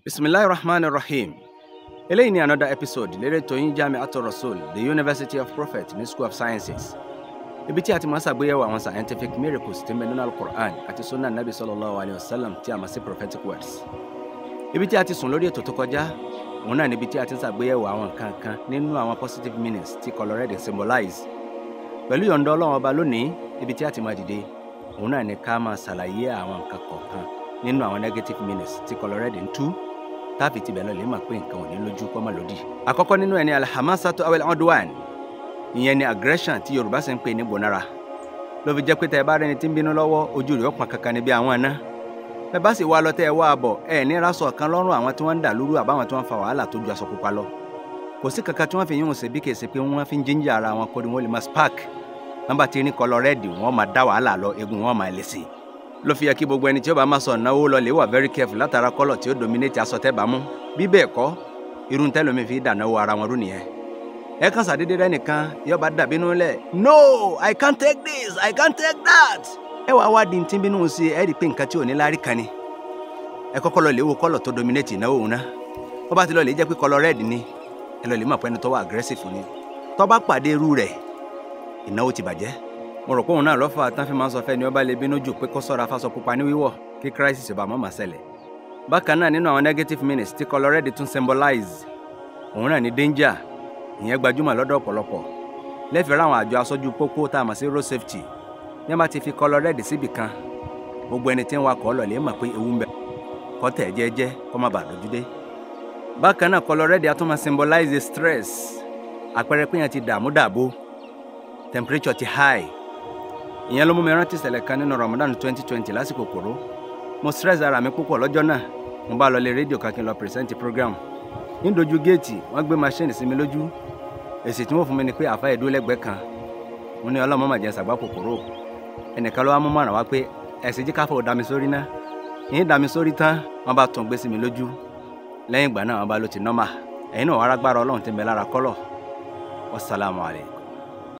Bismillahirrahmanirrahim. Eléyìí ni another episode lérè tó yín Jami'atul Rasul, the University of Prophet ní School of Sciences. Ibi tí a ti máa ṣàgbéyẹ̀wò àwọn scientific miracles tí ń bẹ nínú Qur'an àti Sunnah Nabi sallallahu alayhi wa sallam tí a máa sí prophetic words. Ibi tí a ti sùn lórí ètò tó kọjá, òun náà níbi tí a ti ṣàgbéyẹ̀wò àwọn nǹkan kan nínú àwọn positive meanings tí color red symbolize. Pẹ̀lú yọ̀ǹda Ọlọ́run ọba lónìí, ibi tí a ti máa dìde, òun náà ní ká máa ṣàlàyé àwọn nǹkan kọ̀ọ̀kan nínú àwọn negative meanings tí color red ń tú. Táàfì ti bẹ̀rẹ̀ lè máa pé nǹkan ò ní lójú kọ́ máa lòdì. Àkọ́kọ́ nínú ẹni alhamasatu awel udwan, ìyẹn ni aggression tí Yorùbá sì ń pè ní bonara. Ló fi jẹ́ pé tẹ́ ẹ bá rẹni tí ń bínú lọ́wọ́, ojú rẹ̀ ó pọn kankan níbi àwọn àná. Bẹ́ bá sì wá lọ tẹ́ ẹ wá bọ̀, ẹ ní rásọ̀ kan lọ́rùn àwọn tí wọ́n ń dà lúrú àbáwọn tí wọ́n fa wàhálà tó ju aṣọ pupa lọ. Kò sí kankan tí wọ́n fi yún ṣe bí kèsì pé wọ́n fi ń jíjà ara wọn kó ni wọ́n lè máa spark. Nọ́mbà tí ní color red wọ́n máa dá wàhálà lọ, egun wọn máa lè sí. Ló fi yẹ kí gbogbo ẹni tí ó bá máa sọ náwó lọ lè wà very careful látara kọ́lọ̀ tí ó dominate aṣọ tẹ́ bá mú. Bí bẹ́ẹ̀ kọ́, irun tẹ́lómi fi dánáwó ara wọn rú nìyẹn. Ẹ kàn ṣàdédé rẹ nìkan yóò bá dàbí inú lẹ̀. No, I can't take this, I can't take that. Ẹ wá wá di tí ń bínú sí ẹ rí pé nǹkan tí ò ní lárí kan ni. Ẹ kọ́kọ́ lọ lè wo kọ́lọ̀ tó dominate ìnáwó òun náà. Ó bá ti lọ lè jẹ́ pé color red ni, ẹ lọ lè mọ̀ pé ẹni tó wà aggressive ni. Tó bá pàdé irú rẹ̀, ìnáwó ti bàjẹ́. Mo rò pé òun náà lọ́fà tán fi máa ń sọ fẹ́ ni ó bá lè bínú jù pé kó sọ́ra fáṣọ pupa ní wíwọ̀ kí crisis ọba mọ́ máa ṣẹlẹ̀. Bákan náà nínú àwọn negative meanings tí color red tún symbolize, òun náà ní danger, ìyẹn gbajúmọ̀ lọ́dọ̀ ọ̀pọ̀lọpọ̀. Lẹ́fẹ̀ẹ́ ráwọn àjọ aṣojú pópó tá a mọ̀ sí road safety, ní wọ́n bá ti fi color red síbì kan, gbogbo ẹni tí ń wakọ̀ lọ lè mọ̀ pé ewu ń bẹ, kó tẹ̀ jẹ́jẹ́ kó má bàa lójú dé. Bákan náà color red á tún máa symbolize stress, àpẹẹrẹ pé yẹn ti dààmú dààbò, temperature ti high. Ìyẹn ló mú mi rántí ìṣẹ̀lẹ̀ kan nínú Ramadan 2020 lásìkò kòró. Mo stress ara mi púpọ̀ lọ́jọ́ náà. Mo bá lọ lé rédíò kan kí n lọ present program. Ní dojú géètì, wọ́n gbé machine sí mi lójú. Èsì tí wọ́n fún mi ni pé àfáà ẹ̀dó lẹ́gbẹ̀ẹ́ kan. Mo ní Ọlọ́run má jẹ́ ṣàgbá kòkòrò. Ẹnìkan ló wá mú mọ̀ràn wá pé ẹ̀sìn jí káfọ́ dá mi sórí náà. Yín dá mi sórí tán, wọ́n bá tún gbé sí mi lójú. Lẹ́yìn ìgbà náà wọ́n bá ló ti normal. Ẹ̀yin náà wá rágbára Ọlọ́run tí ń bẹ lára kọ́lọ̀. Wassalamu alaikum.